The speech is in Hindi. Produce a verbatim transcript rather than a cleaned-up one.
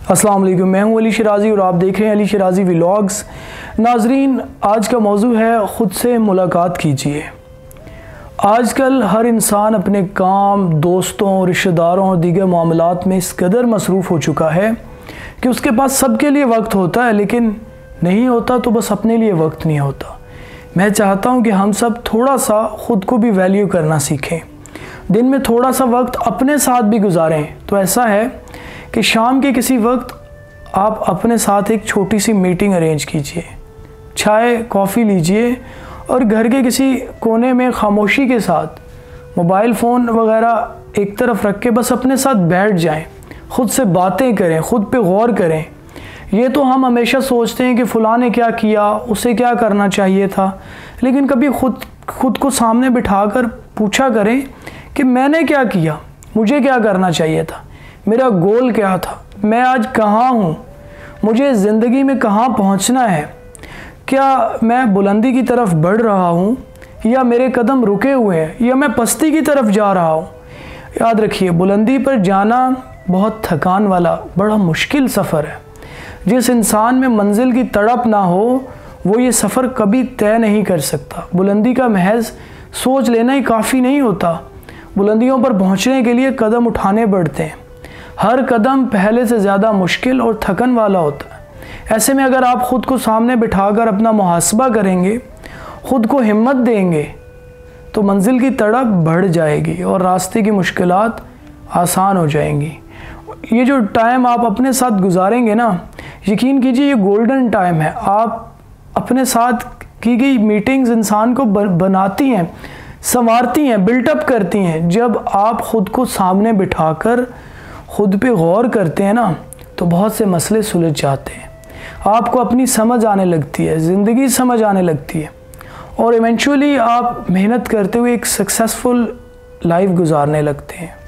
अस्सलाम वालेकुम, मैं हूं अली शराजी और आप देख रहे हैं अली शराजी व्लॉग्स। नाजरीन, आज का मौजू है ख़ुद से मुलाकात कीजिए। आजकल हर इंसान अपने काम, दोस्तों, रिश्तेदारों और दीगर मामलात में इस कदर मसरूफ़ हो चुका है कि उसके पास सबके लिए वक्त होता है, लेकिन नहीं होता तो बस अपने लिए वक्त नहीं होता। मैं चाहता हूँ कि हम सब थोड़ा सा ख़ुद को भी वैल्यू करना सीखें, दिन में थोड़ा सा वक्त अपने साथ भी गुजारें। तो ऐसा है कि शाम के किसी वक्त आप अपने साथ एक छोटी सी मीटिंग अरेंज कीजिए, चाय कॉफ़ी लीजिए और घर के किसी कोने में खामोशी के साथ मोबाइल फ़ोन वगैरह एक तरफ रख के बस अपने साथ बैठ जाएं, ख़ुद से बातें करें, ख़ुद पे गौर करें। ये तो हम हमेशा सोचते हैं कि फ़लाँ ने क्या किया, उसे क्या करना चाहिए था, लेकिन कभी खुद खुद को सामने बिठाकर पूछा करें कि मैंने क्या किया, मुझे क्या करना चाहिए था, मेरा गोल क्या था, मैं आज कहाँ हूँ, मुझे ज़िंदगी में कहाँ पहुँचना है, क्या मैं बुलंदी की तरफ बढ़ रहा हूँ या मेरे कदम रुके हुए हैं या मैं पस्ती की तरफ जा रहा हूँ। याद रखिए, बुलंदी पर जाना बहुत थकान वाला बड़ा मुश्किल सफ़र है। जिस इंसान में मंजिल की तड़प ना हो वो ये सफ़र कभी तय नहीं कर सकता। बुलंदी का महज सोच लेना ही काफ़ी नहीं होता, बुलंदियों पर पहुँचने के लिए कदम उठाने पड़ते हैं। हर कदम पहले से ज़्यादा मुश्किल और थकन वाला होता है। ऐसे में अगर आप ख़ुद को सामने बिठाकर अपना मुहासबा करेंगे, ख़ुद को हिम्मत देंगे, तो मंजिल की तड़प बढ़ जाएगी और रास्ते की मुश्किलात आसान हो जाएंगी। ये जो टाइम आप अपने साथ गुजारेंगे ना, यकीन कीजिए ये गोल्डन टाइम है। आप अपने साथ की गई मीटिंग्स इंसान को बनाती हैं, संवारती हैं, बिल्टअप करती हैं। जब आप ख़ुद को सामने बिठाकर ख़ुद पे गौर करते हैं ना, तो बहुत से मसले सुलझ जाते हैं। आपको अपनी समझ आने लगती है, ज़िंदगी समझ आने लगती है और इवेंचुअली आप मेहनत करते हुए एक सक्सेसफुल लाइफ गुजारने लगते हैं।